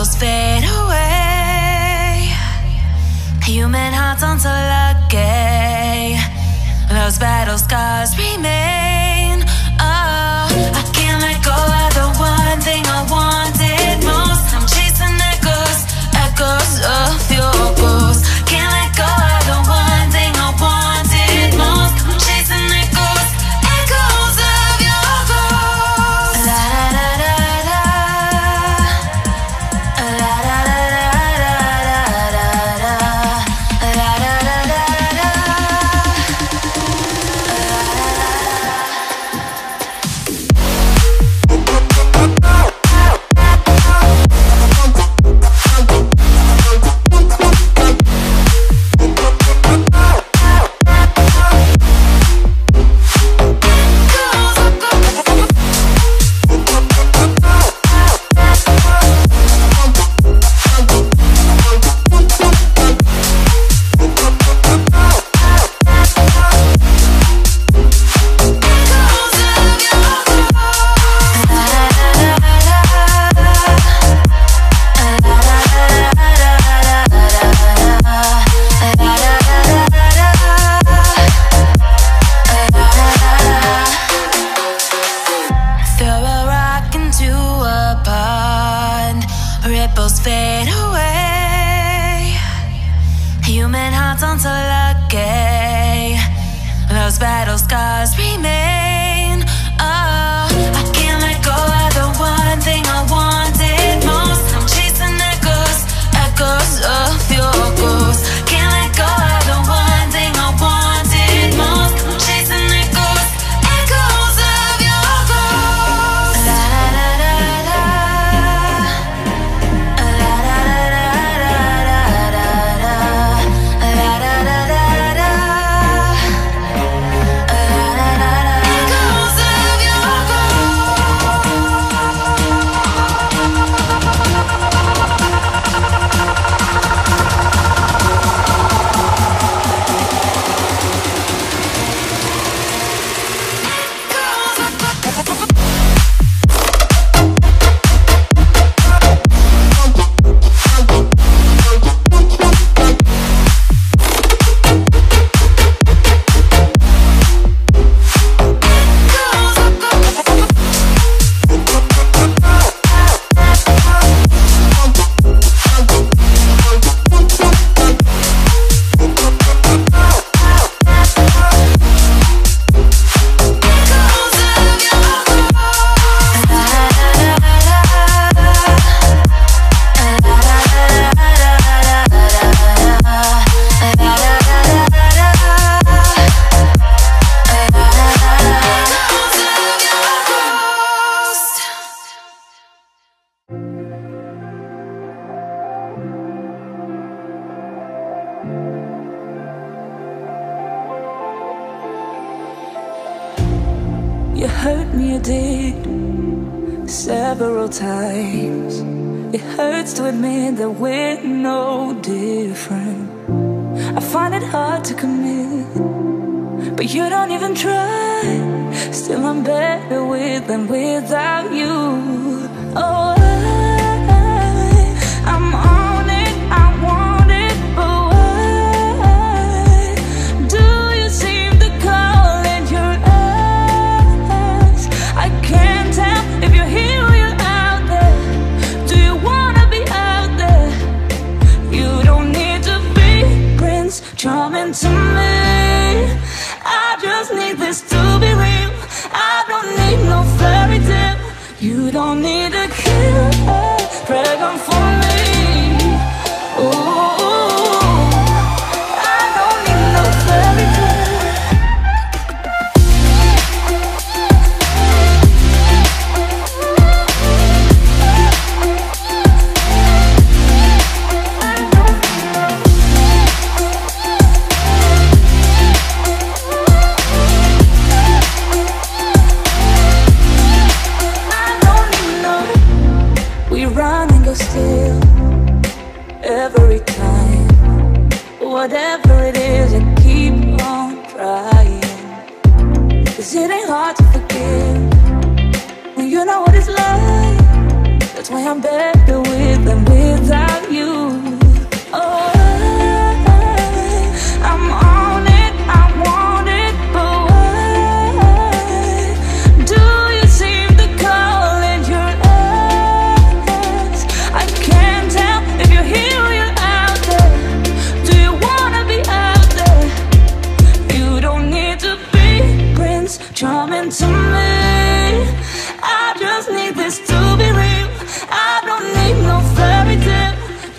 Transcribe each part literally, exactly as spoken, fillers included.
ripples fade away. Human hearts aren't so lucky. Those battle scars remain. Oh, I can't let go of the one thing I wanted most. I'm chasing echoes, echoes of your ghost. Can't let go of the one thing I wanted most. I'm chasing echoes, echoes of your ghost. La da da da da, la da da da da da, la da da da da. Ripples fade away. Human hearts aren't so lucky. Those battle scars remain. Oh, I can't let go of the one thing I wanted most. I'm chasing echoes, echoes of your ghost. Can't let go of the one thing I wanted most. I'm chasing echoes, echoes of your ghost. La da da da You hurt me, you did, several times. It hurts to admit that we're no different. I find it hard to commit, but you don't even try. Still I'm better with than without you. Oh, I, I'm on it, I want it, but why do you seem to call in your eyes? I can't tell if you're here or you're out there. Do you wanna be out there? You don't need to be Prince Charming to me. I just need this to be real. I don't need no fairy tale. You don't need to kill a dragon for me. Ooh, I don't need no fairy tale. Still, every time, whatever it is, I keep on trying. 'Cause it ain't hard to forgive when you know what it's like. That's why I'm better with than with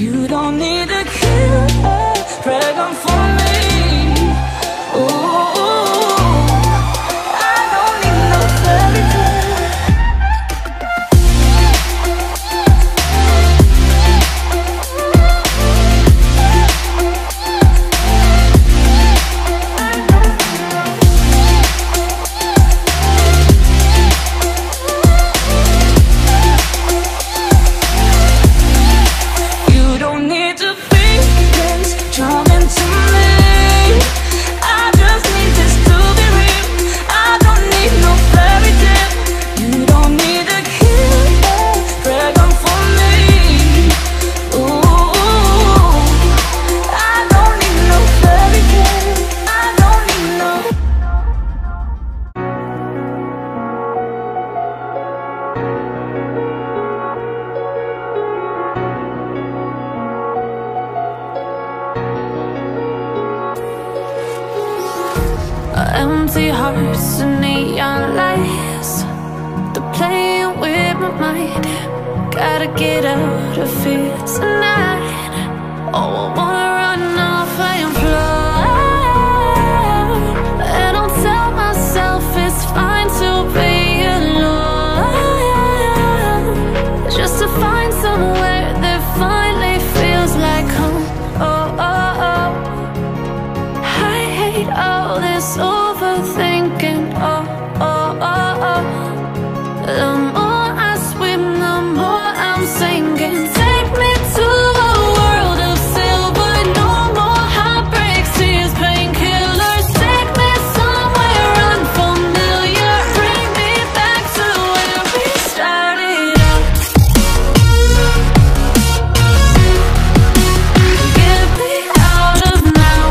You don't need a killer dragon for me. Ooh, I don't need no fairy tale. You don't need to be this charming to me. I just need this to be real. I don't need no fairy tale. You don't need a killer dragon for me. Ooh, I don't need no fairy tale. I don't need no. Empty hearts and neon lights, they're playing with my mind. Gotta get out of here tonight. Oh, I wanna run off and fly. And I'll tell myself it's fine to be alone, just to find somewhere that finally feels like home. Oh, oh, oh. I hate all this overthinking. Oh, oh, oh, oh. The more I swim, the more I'm sinking. Take me to a world of silver. No more heartbreaks, tears, painkillers. Take me somewhere unfamiliar. Bring me back to where we started out. Get me out of now,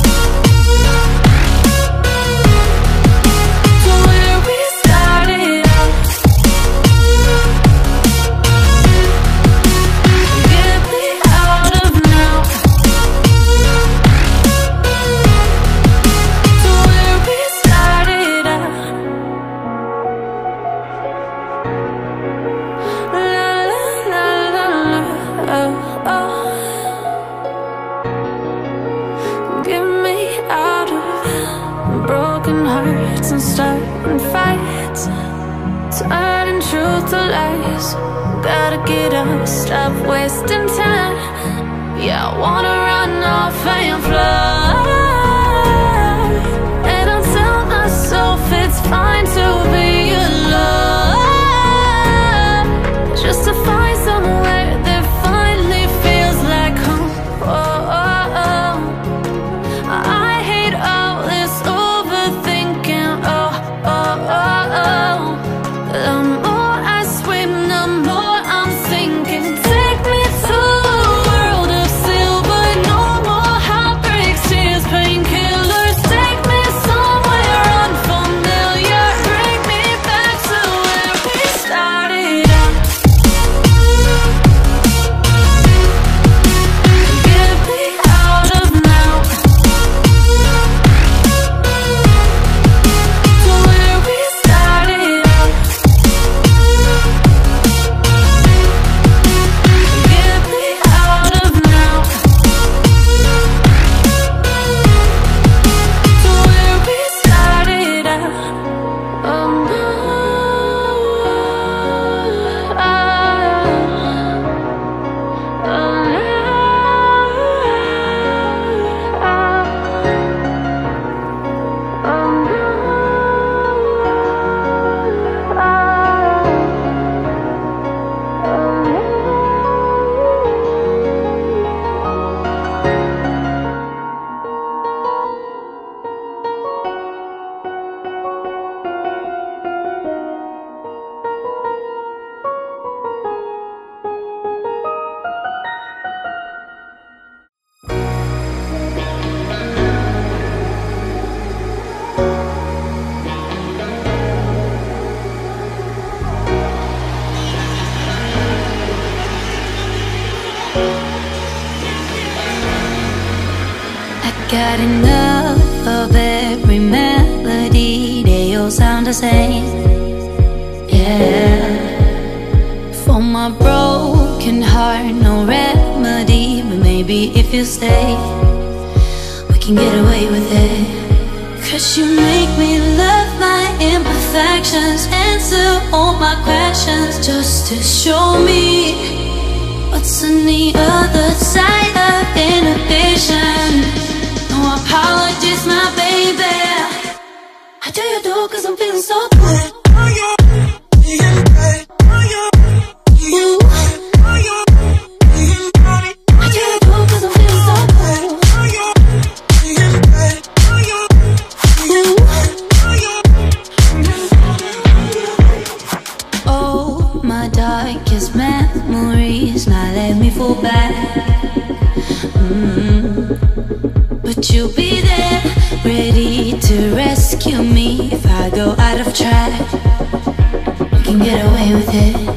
to where we started out. Get me out of now, to where we started out. La la la la la, oh, oh. Get me out of broken hearts and starting fights, turning truth to lies. Gotta get up, stop wasting time. Yeah, I wanna run off and fly. And I'll tell myself it's fine to be alone, just to find somewhere that finally feels like home. Oh, oh, oh. I hate all this overthinking. Oh, oh, oh, oh. The more I swim, the more I'm sinking. Take me to a world of silver. No more heartbreaks, tears, painkillers. Take me somewhere unfamiliar. Bring me back to where we started out. Get me out of now, to where we started out. Get me out of now, to where we started out. Oh no, oh, got enough of every melody. They all sound the same. Yeah. For my broken heart, no remedy. maybe if you stay, we can get away with it. Cause you make me love my imperfections, answer all my questions, just to show me what's on the other side of inhibition. No apologies, my baby. How do you do? Cause I'm feeling so good. Ooh. Darkest memories now let me fall back. mm. But you'll be there, ready to rescue me if I go out of track. We can get away with it.